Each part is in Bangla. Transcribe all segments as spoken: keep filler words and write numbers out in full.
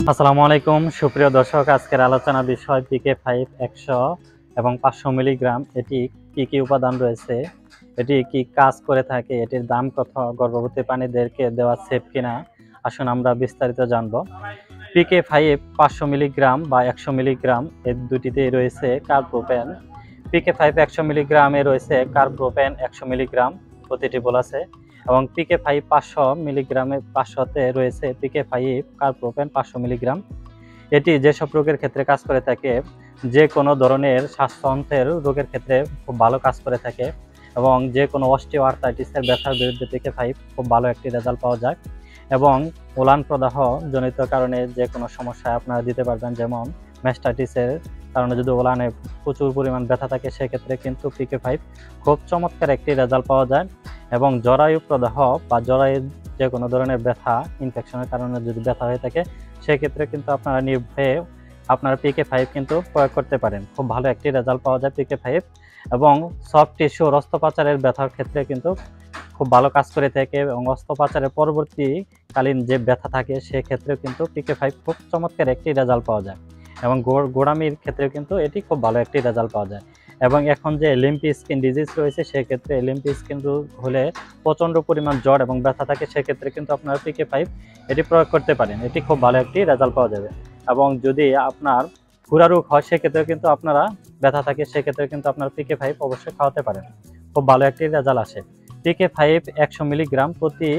আসসালামু আলাইকুম সুপ্রিয় দর্শক, আজকের আলোচনা বিষয় পিকে ফাইভ একশো এবং পাঁচশো মিলিগ্রাম এটি কি কি উপাদান রয়েছে, এটি কি কাজ করে থাকে, এটির দাম কত, গর্ভবতী প্রাণীদেরকে দেওয়া সেফ কিনা, আসুন আমরা বিস্তারিত জানব। পিকে ফাইভ পাঁচশো মিলিগ্রাম বা একশো মিলিগ্রাম এর দুটিতেই রয়েছে কার্বোপেন। পিকে ফাইভ একশো মিলিগ্রামে রয়েছে কার্বোপেন একশো মিলিগ্রাম প্রতিটি বোলাসে, এবং পিকে ফাইভ পাঁচশো মিলিগ্রামে পাঁচশোতে রয়েছে পিকে ফাইভ কার্বোপেন পাঁচশো মিলিগ্রাম। এটি যেসব রোগের ক্ষেত্রে কাজ করে থাকে, যে কোনো ধরনের শ্বাসতন্ত্রের রোগের ক্ষেত্রে খুব ভালো কাজ করে থাকে, এবং যে কোনো অস্টিও আর্থ্রাইটিসের ব্যথার বিরুদ্ধে পিকে ফাইভ খুব ভালো একটি রেজাল্ট পাওয়া যায়, এবং উলান প্রদাহ জনিত কারণে যে কোনো সমস্যায় আপনারা দিতে পারবেন, যেমন ম্যাস্টাইটিসের কারণে যদি ওলানে প্রচুর পরিমাণ ব্যথা থাকে সেক্ষেত্রে কিন্তু পিকে ফাইভ খুব চমৎকার একটি রেজাল্ট পাওয়া যায়। এবং জরায়ু প্রদাহ বা জরায়ুর যে কোনো ধরনের ব্যথা, ইনফেকশনের কারণে যদি ব্যথা হয়ে থাকে সেক্ষেত্রে কিন্তু আপনারা নির্ভয়ে আপনারা পিকে ফাইভ কিন্তু প্রয়োগ করতে পারেন, খুব ভালো একটি রেজাল্ট পাওয়া যায় পিকে ফাইভ। এবং সফট টিস্যু অস্ত্রোপচারের ব্যথার ক্ষেত্রে কিন্তু খুব ভালো কাজ করে থাকে, এবং অস্ত্রোপচারের পরবর্তীকালীন যে ব্যথা থাকে সেক্ষেত্রেও কিন্তু পিকে ফাইভ খুব চমৎকার একটি রেজাল্ট পাওয়া যায়, এবং গোড়ামির ক্ষেত্রেও কিন্তু এটি খুব ভালো একটি রেজাল্ট পাওয়া যায়। এবং এখন যে লিম্পি স্কিন ডিজিজ রয়েছে সেক্ষেত্রে লিম্পি স্কিন হলে প্রচণ্ড পরিমাণ জ্বর এবং ব্যথা থাকে সেক্ষেত্রে কিন্তু আপনারা পিকে ফাইভ এটি প্রয়োগ করতে পারেন, এটি খুব ভালো একটি রেজাল্ট পাওয়া যাবে। এবং যদি আপনার খুরা রোগ হয় সেক্ষেত্রে কিন্তু আপনারা ব্যথা থাকে সেক্ষেত্রে কিন্তু আপনারা পিকে ফাইভ অবশ্যই খাওয়াতে পারেন, খুব ভালো একটি রেজাল্ট আসে। পিকে ফাইভ একশো মিলিগ্রাম প্রতি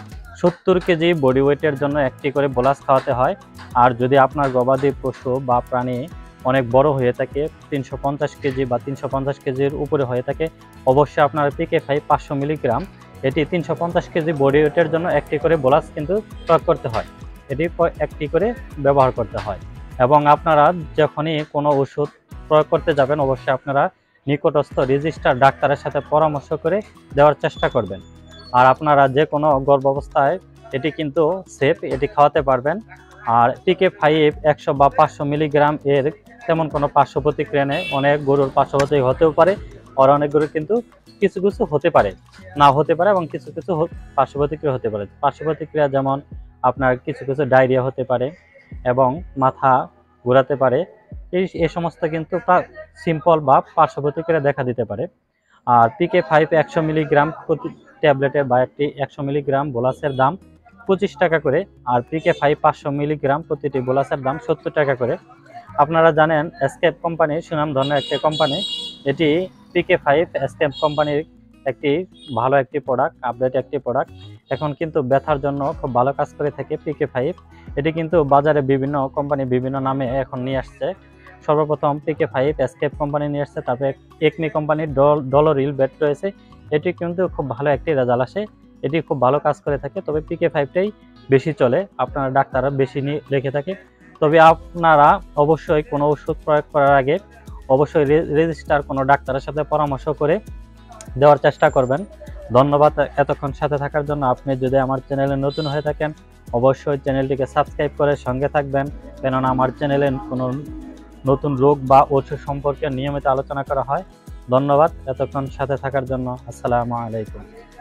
সত্তর কেজি বডি ওয়েটের জন্য একটি করে বোলাস খাওয়াতে হয়। আর যদি আপনার গবাদি পশু বা প্রাণী অনেক বড় হয়ে থাকে, তিনশো পঞ্চাশ কেজি বা তিনশো পঞ্চাশ কেজির উপরে হয়ে থাকে, অবশ্যই আপনার পিকে ফাইভ পাঁচশো মিলিগ্রাম এটি তিনশো পঞ্চাশ কেজি বডি ওয়েটের জন্য একটি করে বোলাস কিন্তু প্রয়োগ করতে হয়, এটি একটি করে ব্যবহার করতে হয়। এবং আপনারা যখনই কোনো ওষুধ প্রয়োগ করতে যাবেন অবশ্যই আপনারা নিকটস্থ রেজিস্টার ডাক্তারের সাথে পরামর্শ করে দেওয়ার চেষ্টা করবেন। আর আপনারা যে কোনো গর্ভাবস্থায় এটি কিন্তু সেফ, এটি খাওয়াতে পারবেন। আর পিকে ফাইভ একশো বা পাঁচশো মিলিগ্রাম এর তেমন কোনো পার্শ্ব প্রতিক্রিয়া নেই, অনেক গরুর পার্শ্ব প্রতিক্রিয়া হতেও পারে, আর অনেক গরুর কিন্তু কিছু কিছু হতে পারে, না হতে পারে, এবং কিছু কিছু পার্শ্ব প্রতিক্রিয়া হতে পারে। পার্শ্ব প্রতিক্রিয়া যেমন আপনার কিছু কিছু ডায়রিয়া হতে পারে এবং মাথা ঘোরাতে পারে, এই এই সমস্ত কিন্তু সিম্পল বা পার্শ্ব প্রতিক্রিয়া দেখা দিতে পারে। আর পিকে ফাইভ একশো মিলিগ্রাম প্রতি ট্যাবলেটের বা একটি একশো মিলিগ্রাম বোলাসের দাম পঁচিশ টাকা করে, আর পিকে ফাইভ পাঁচশো মিলিগ্রাম প্রতিটি বোলাসের দাম সত্তর টাকা করে। আপনারা জানেন এসকেপ কোম্পানির সুনামধন্য একটি কোম্পানি, এটি পিকে ফাইভ এসকেপ কোম্পানির একটি ভালো একটি প্রোডাক্ট, আপডেট একটি প্রোডাক্ট। এখন কিন্তু ব্যথার জন্য খুব ভালো কাজ করে থাকে পিকে ফাইভ, এটি কিন্তু বাজারে বিভিন্ন কোম্পানি বিভিন্ন নামে এখন নিয়ে আসছে। সর্বপ্রথম পিকে ফাইভ এসকেপ কোম্পানি নিয়ে আসছে, তারপরে একমি কোম্পানির ডল ডলোরিল বেট রয়েছে, এটি কিন্তু খুব ভালো একটি রেজাল্ট আসে, এটি খুব ভালো কাজ করে থাকে। তবে পিকে ফাইভটাই বেশি চলে, আপনারা ডাক্তাররা বেশি নিয়ে রেখে থাকে। তবে আপনারা অবশ্যই কোনো ওষুধ প্রয়োগ করার আগে অবশ্যই রেজিস্টার কোনো ডাক্তারের সাথে পরামর্শ করে দেওয়ার চেষ্টা করবেন। ধন্যবাদ এতক্ষণ সাথে থাকার জন্য। আপনি যদি আমার চ্যানেলে নতুন হয়ে থাকেন অবশ্যই চ্যানেলটিকে সাবস্ক্রাইব করে সঙ্গে থাকবেন, কেননা আমার চ্যানেলে কোনো নতুন রোগ বা ওষুধ সম্পর্কে নিয়মিত আলোচনা করা হয়। ধন্যবাদ এতক্ষণ সাথে থাকার জন্য। আসসালামু আলাইকুম।